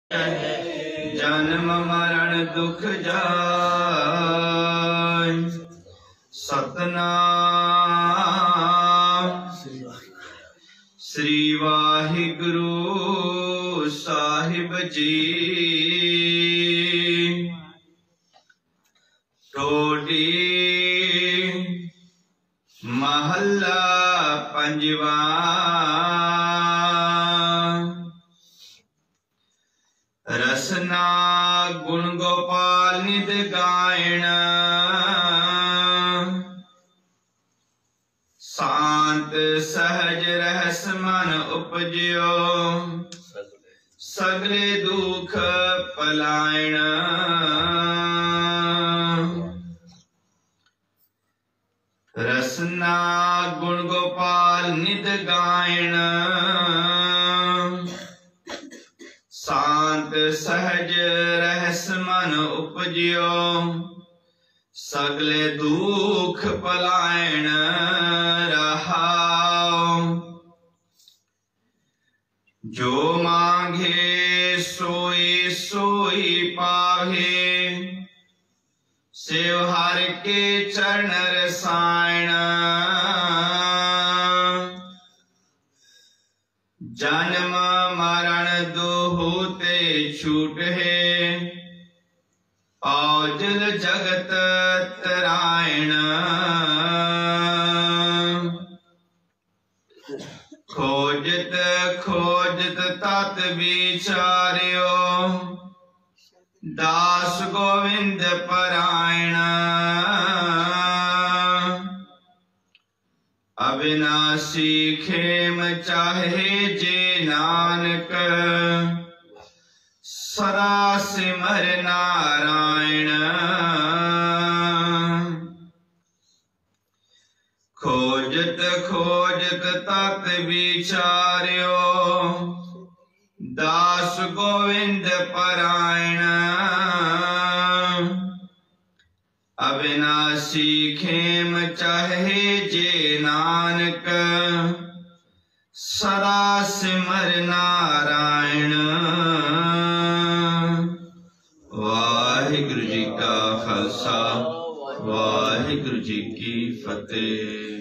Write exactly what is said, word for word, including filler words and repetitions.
जन्म मरण दुख जाय। सतनाम श्री वाहिगुरु साहिब जी। टोडी महला पंजवा। रसना गुण गोपाल निध गायण। शांत सहज रहस मन उपजयो। सगले दुख पलायण। रसना गुण गोपाल निध गायण। शांत सहज रहस मन उपजयो। सगले दुख पलायन रहाओ। जो मांगे सोई सोई पावे। सेव हर के चरण रसायन। जन्म मरण दोहते छूट है। औजल जगत तरायण। खोजत खोजत तत विचार्यो। दास गोविंद परायण। अविनाशी खेम चाहे जे नानक। सदा सिमर नारायण। खोजत खोजत तत विचार्यो। दास गोविंद परायण। अविनाशी खेम चाहे जे नानक। सदा सिमर नारायण। वाहिगुरु जी का खालसा वाहिगुरु जी की फतेह।